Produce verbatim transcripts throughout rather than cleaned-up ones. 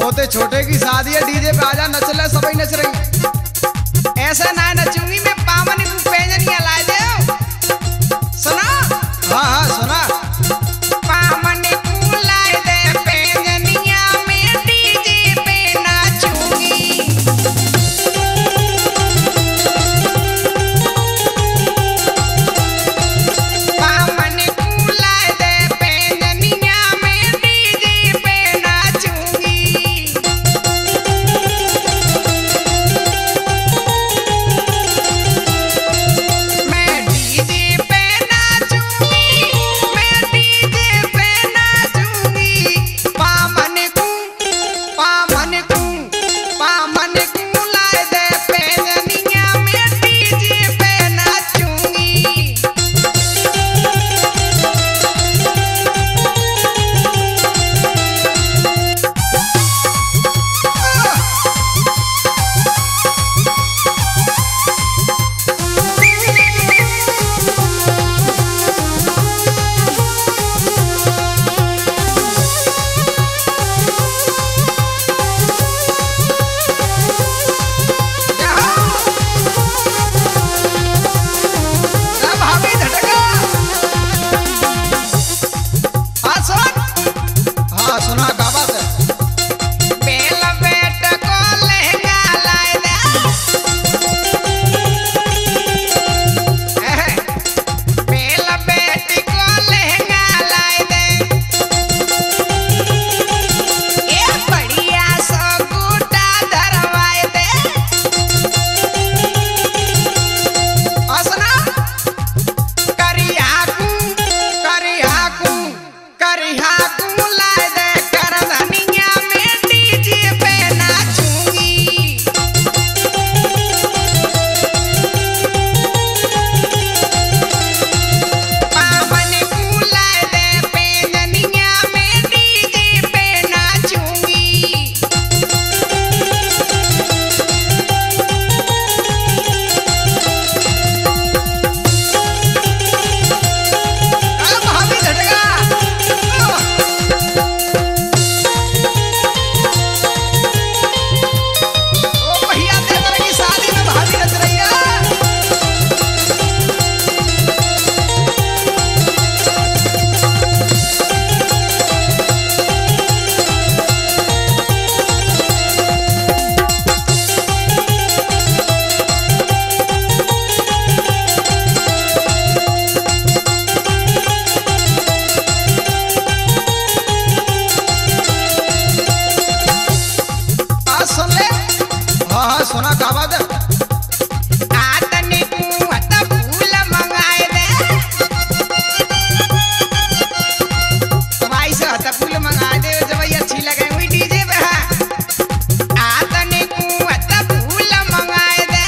बहुते छोटे की शादी है, डीजे पे आजा नच ले, सबई नच रही। ऐसा ना नचूंगी मैं, पावन पेंजनिया ला दे। सुना? हाँ हाँ सुना। पावन लाए दे पेंजनिया में, डीजे पे नाचूंगी। पावन लाए दे पेंजनिया में, डीजे पे नाचूंगी। सोना का बात है। आतने तू हत फूल मंगाए दे, तुम्हारी से हत फूल मंगा दे जब अच्छी लगे हुई डीजे पे। आतने तू हत फूल मंगाए दे।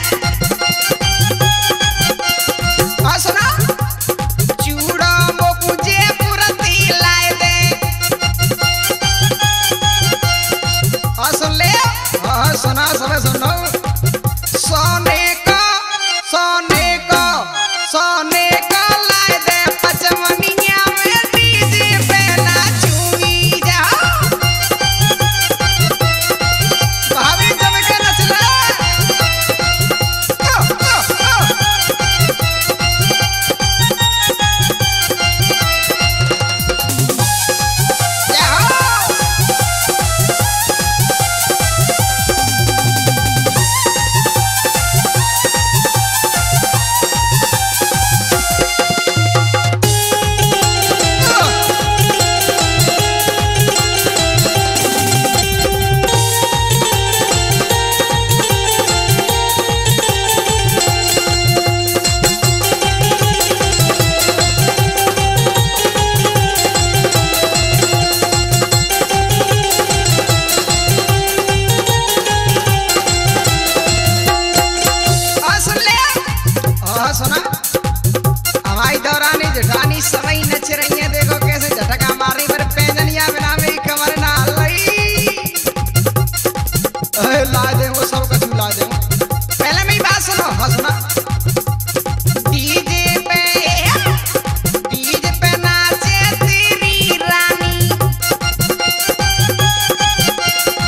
और सुना चूड़ा मोकू जे पुरती लाए दे। और सुन ले, हाँ सुना सब सुनो। सोने का सोने का सोने का लाए दे पचमनिया में, डीजे पे नाचूंगी जा। भाभी जम के नच ले। ओ, ओ, ओ। सुना हमारी दौरानी जेठानी सवई नच रही है, देखो कैसे झटका मारी पर पेंजनिया बिना मेरी कमर ना हल्लाई। ला दे वो सब कछु ला दे। पहले मेरी बात सुनो। हाँ सुना। डीजे पे डीजे पे नाचे तेरी रानी।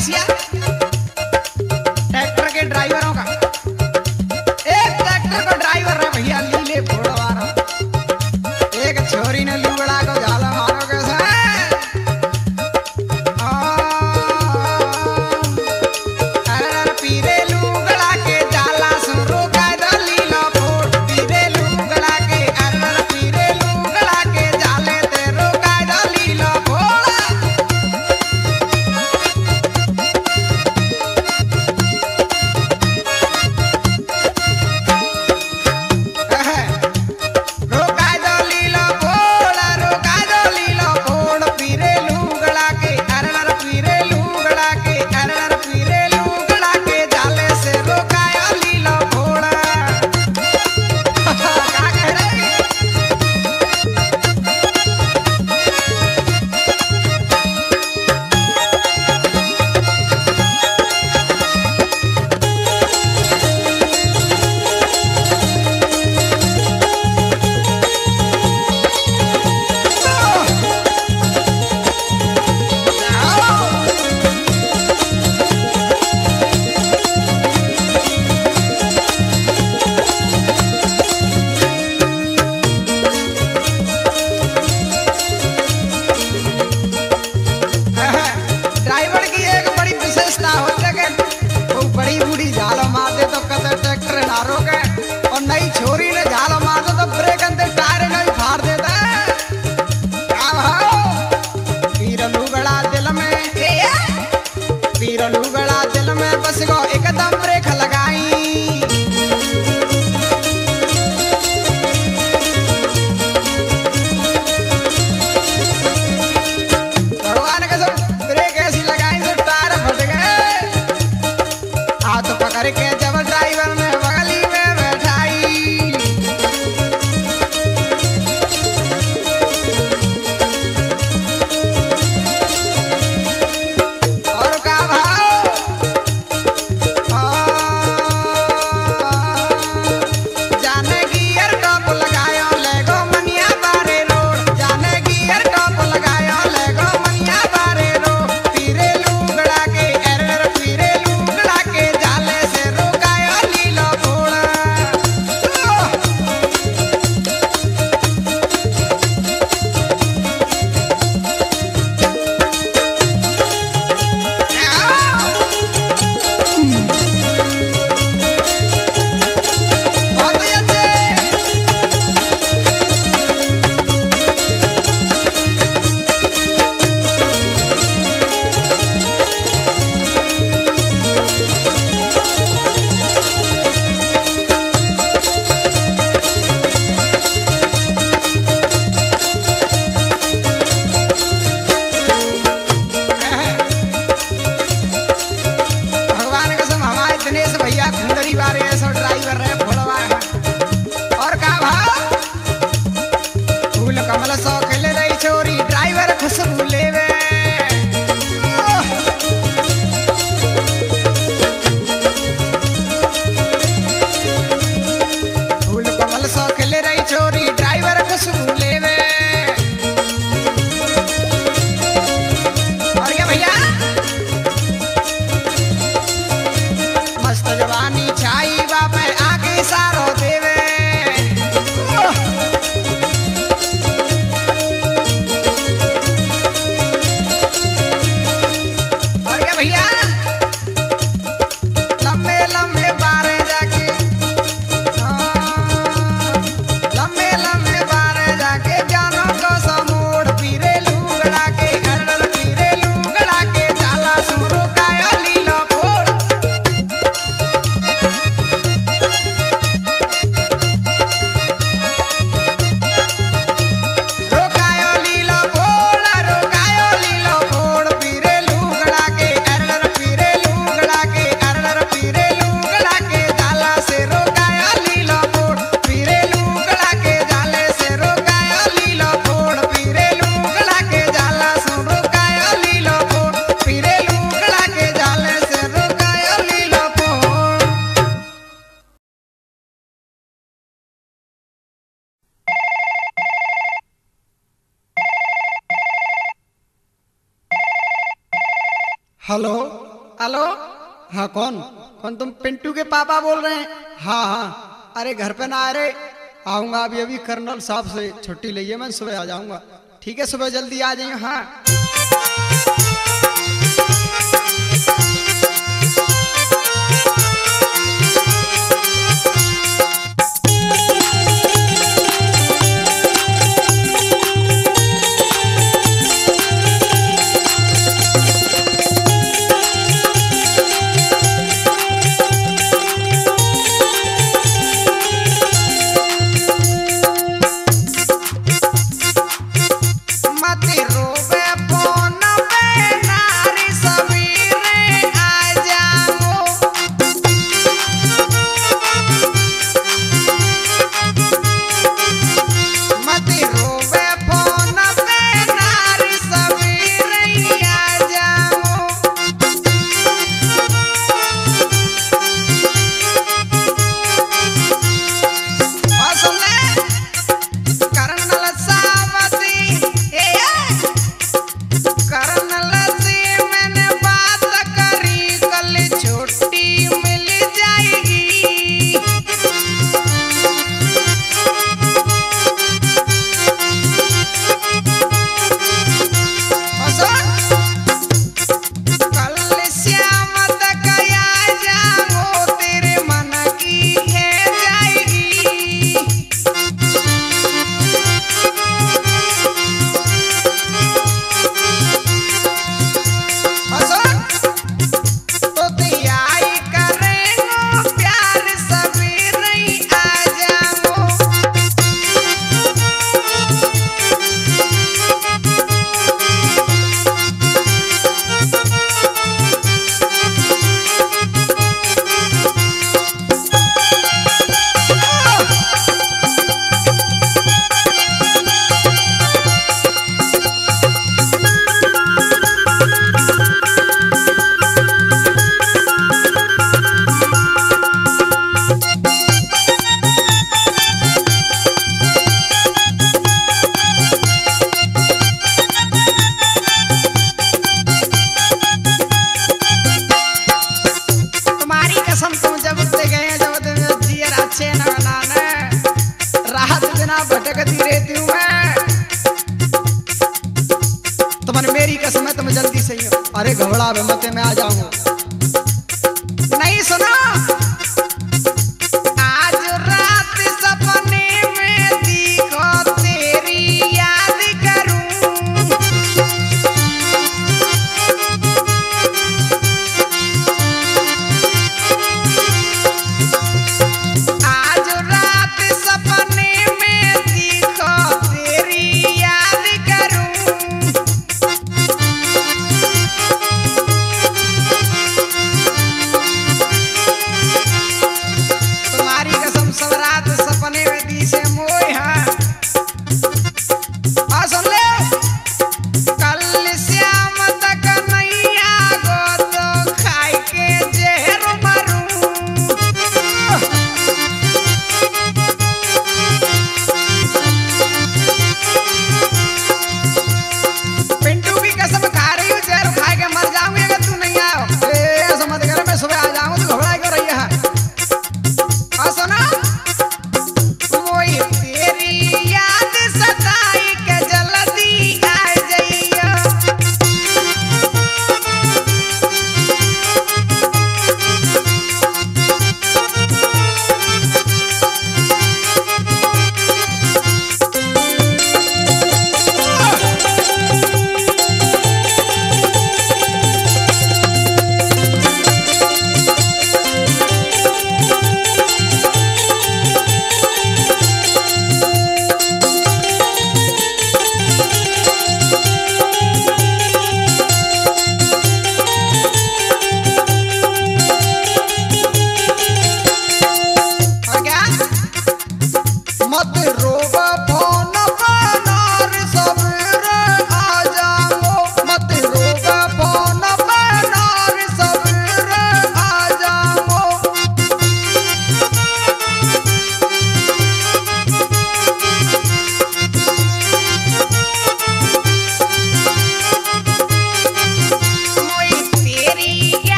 बसिया ट्रैक्टर के ड्राइवरों का। एक ट्रैक्टर का ड्राइवर है भैया लीले फोड़वार, एक छोरी ने लुगड़ा को झाला मारो कैसा पीरे लुगड़ा के जाला सुरो का लीला फोड़ पीरे लुगड़ा के अरर पीरे लुगड़ा के जाले तेरो का लीला फोड़। रोका दो लीला फोड़ रोका दो लीला फोड़ पीरे लुगड़ा के अरर पीरे लुगड़ा के अरर पीरे लुगड़ा के जाले से रोका लीला फोड़। क्या कह रहे ड्राइवर की एक बड़ी विशेषता होती है कि वो बड़ी बूढ़ी झाल मार दे तो कदर ट्रैक्टर ना रोके और नई छोरी ने झाल मार दे तो ब्रेक अंदर टायर नहीं फाड़ देता है। क्या भाव पीर लुगड़ा दिल में पीर लुगड़ा दिल में बस गो एकदम ब्रेक लगाई भगवान का सब ब्रेक ऐसी लगाई तो टायर फट गए। हाथ पकड़ के जब ड्राइवर ने बगली में बैठाई और का भाव जाने गियर टॉप लगायो लेगो मनिया बारे रोड जाने गियर टॉप लगायो लेगो मनिया बारे रोड पीरे लुगड़ा के एरर पीरे लुगड़ा के जाले से रोकायो लीला फोड़। बहुत ही अच्छे भगवान कसम हमारे दिनेश भैया खुंदरी बारे ऐसा ड्राइवर रहे भोलवा है। और का भाव फूल कमल सौ खेले रही छोरी ड्राइवर खुशबू लेवे फूल कमल सौ खेले रही छोरी ड्राइवर खुशबू लेवे। और क्या भैया मस्त जवानी छाई बापे आगे सारो देवे और क्या भैया लंबे लंबे बारे जाके हाँ, लंबे लंबे बारे जाके जानो को समोड़ पीरे लुगड़ा के अरर पीरे लुगड़ा के जाला सुरो काया लीला फोड़। रोकायो लीला फोड़ रोकायो लीला फोड़ पीरे लुगड़ा के अरर पीरे लुगड़ा के अरर पीरे लुगड़ा के जाला से रोकायो लीला फोड़ पीरे लुगड़ा के जाले से रोकायो लीला फोड़ पीरे लुगड़ा के जाला से रोकायो लीला फोड़ पीरे लुगड़ा के जाले से रोकायो लीला फोड़। Hello hello. हाँ कौन कौन तुम पिंटू के पापा बोल रहे हैं? हाँ हाँ अरे घर पे ना आ रहे, आऊँगा अभी अभी कर्नल साहब से छुट्टी लीजिए, मैं सुबह आ जाऊँगा। ठीक है सुबह जल्दी आ जाइए। हाँ मेरी कसम है तुम जल्दी से ही हो। अरे घबरा मत मैं आ जाऊंगा। नहीं सुना आज रात सपने में देखो तेरी याद करूं, आज रात सपने में देखो तेरी याद करूं।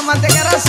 मत करा